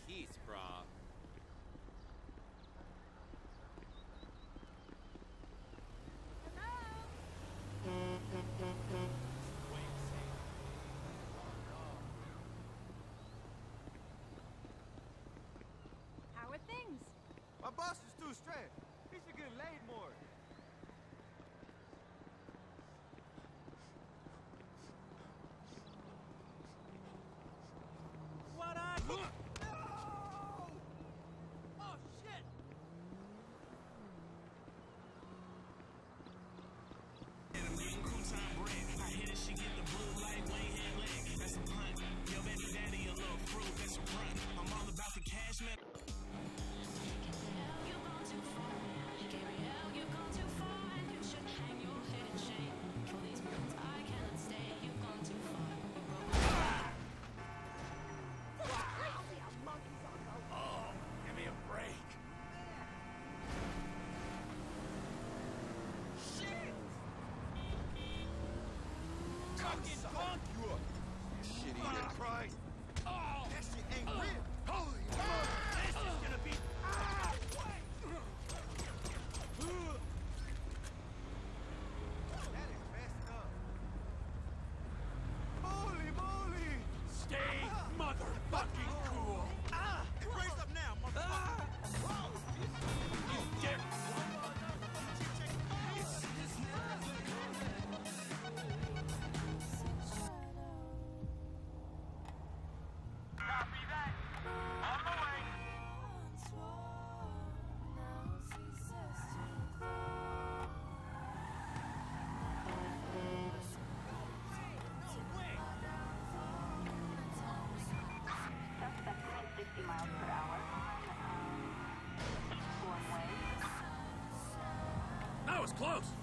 peace, brah. How are things? My boss is too straight. He should get laid more. What I... No! Oh, shit! I'm getting crouton bread. I hit it, she get the blue like Wayne hand leg. That's a punt. Yo, baby daddy, a little fruit. That's a front. I'm all about the cash, man. You've gone too far. Gabrielle, you've gone too far. And you should hang your head in shame. For these moons I cannot stay. You've gone too far. Oh, give me a break. Shit! Fucking punk! You up? You shit eater. Christ! Oh! That shit ain't real. Holy This is gonna be... That is messed up. Holy moly! Stay motherfucking cool! Raise up now, motherfucker! You dare... Copy that. On the way. Suspect going 60 miles per hour. One way. That was close!